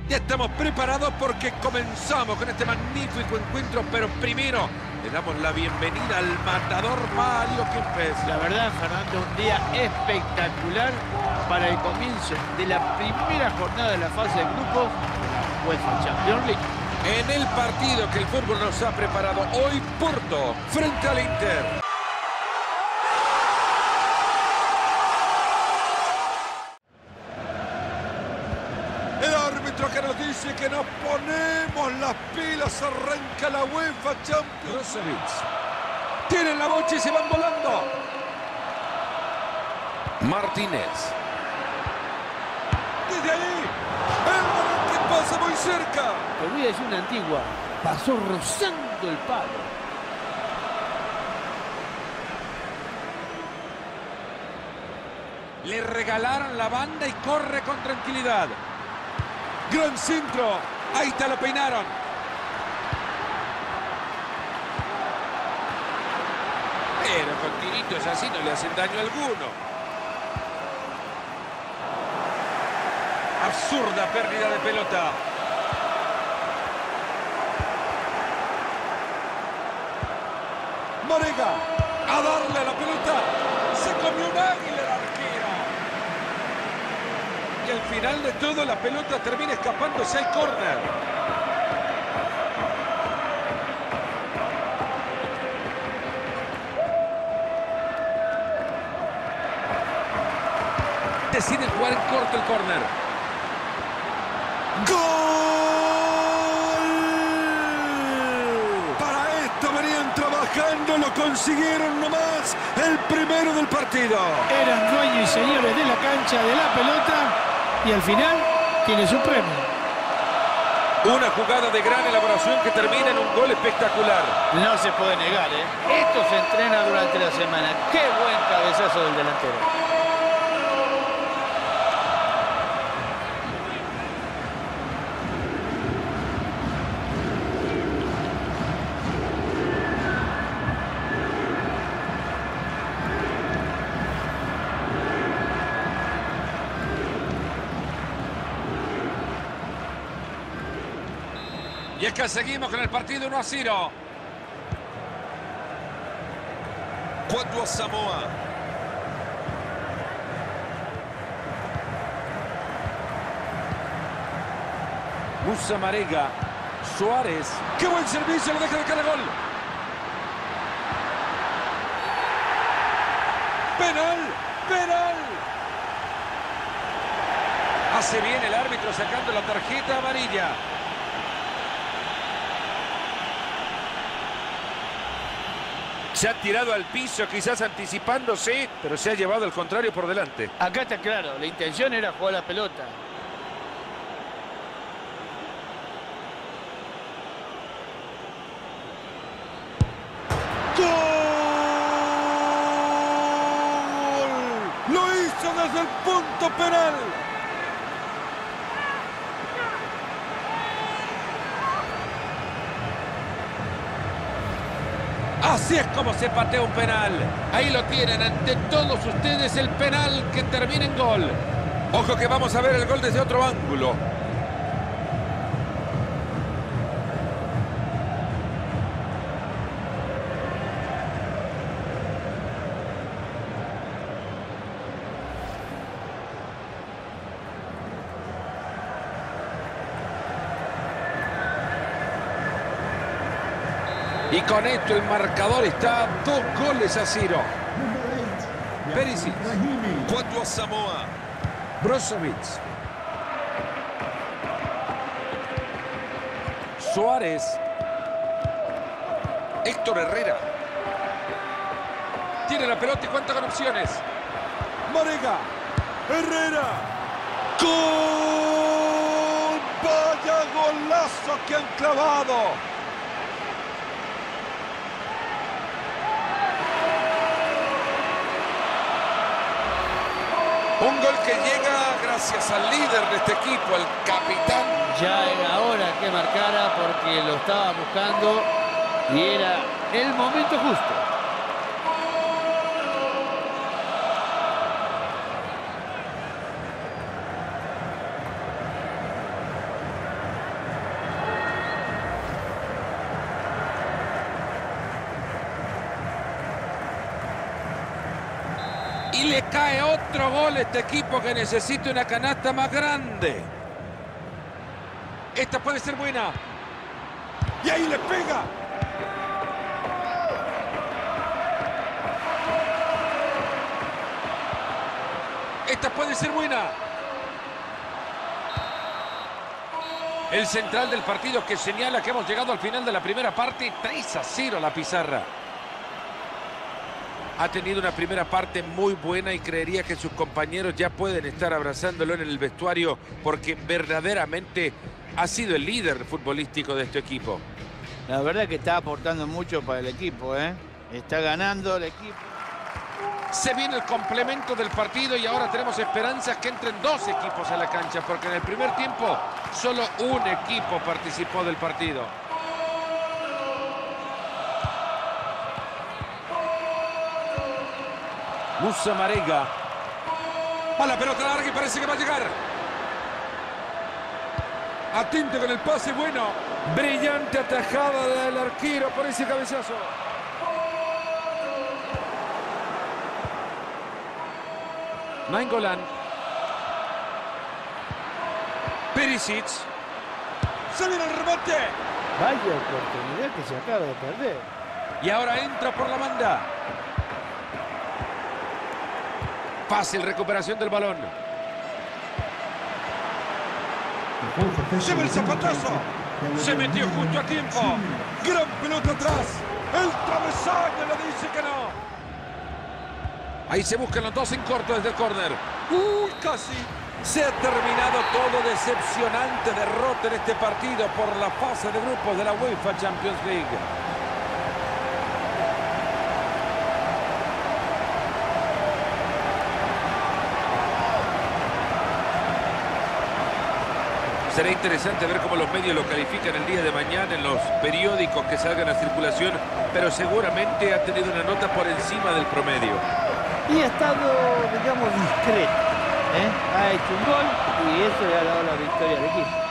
Ya estamos preparados porque comenzamos con este magnífico encuentro, pero primero le damos la bienvenida al matador Mario Kempes. La verdad, Fernando, un día espectacular para el comienzo de la primera jornada de la fase de grupos de la UEFA Champions League. En el partido que el fútbol nos ha preparado hoy, Porto frente al Inter. El árbitro que nos dice que nos ponemos las pilas, arranca la UEFA Champions League. Tienen la bocha y se van volando. Martínez. Desde ahí, el que pasa muy cerca. Te voy a decir una antigua. Pasó rozando el palo. Le regalaron la banda y corre con tranquilidad. Gran centro. Ahí está, lo peinaron. Pero con tiritos así no le hacen daño alguno. Absurda pérdida de pelota. Marega. A darle a la pelota. Se comió un águila el arquero. Y al final de todo la pelota termina escapándose al córner. Deciden jugar en corto el córner. ¡Gol! Para esto venían trabajando, lo consiguieron nomás. El primero del partido. Eran dueños y señores de la cancha, de la pelota, y al final tiene su premio. Una jugada de gran elaboración que termina en un gol espectacular. No se puede negar, ¿eh? Esto se entrena durante la semana. ¡Qué buen cabezazo del delantero! Y es que seguimos con el partido 1-0. Cuatro a Samoa. Musa Marega. Suárez. ¡Qué buen servicio! Lo deja de cara gol. ¡Penal! ¡Penal! Hace bien el árbitro sacando la tarjeta amarilla. Se ha tirado al piso, quizás anticipándose, pero se ha llevado al contrario por delante. Acá está claro, la intención era jugar la pelota. ¡Gol! Lo hizo desde el punto penal. Así es como se patea un penal. Ahí lo tienen ante todos ustedes, el penal que termina en gol. Ojo que vamos a ver el gol desde otro ángulo. Y con esto el marcador está a 2 goles a 0. Perisic. 4 a Samoa. Brozovic. Suárez. Héctor Herrera. Tiene la pelota y cuenta con opciones. Marega. Herrera. ¡Gol! ¡Vaya golazo que han clavado! Un gol que llega gracias al líder de este equipo, el capitán. Ya era hora que marcara porque lo estaba buscando y era el momento justo. le cae otro gol a este equipo que necesita una canasta más grande. Esta puede ser buena. Y ahí le pega. Esta puede ser buena. El central del partido que señala que hemos llegado al final de la primera parte. 3-0 la pizarra. Ha tenido una primera parte muy buena y creería que sus compañeros ya pueden estar abrazándolo en el vestuario porque verdaderamente ha sido el líder futbolístico de este equipo. La verdad que está aportando mucho para el equipo, ¿eh? Está ganando el equipo. Se viene el complemento del partido y ahora tenemos esperanzas que entren dos equipos a la cancha porque en el primer tiempo solo un equipo participó del partido. Musa Marega. A la pelota larga y parece que va a llegar. Atento con el pase bueno. Brillante atajada del arquero por ese cabezazo. Nainggolan. Perisic. Se viene el remate. Vaya oportunidad que se acaba de perder. Y ahora entra por la banda. Fácil recuperación del balón. Lleva el zapatazo. Se metió justo a tiempo. Gran pelota atrás. El travesaño le dice que no. Ahí se buscan los dos en corto desde el córner. Casi. Se ha terminado todo. Decepcionante derrota en este partido por la fase de grupos de la UEFA Champions League. Será interesante ver cómo los medios lo califican el día de mañana en los periódicos que salgan a circulación, pero seguramente ha tenido una nota por encima del promedio. Y ha estado, digamos, discreto, ¿eh? Ha hecho un gol y eso le ha dado la victoria al equipo.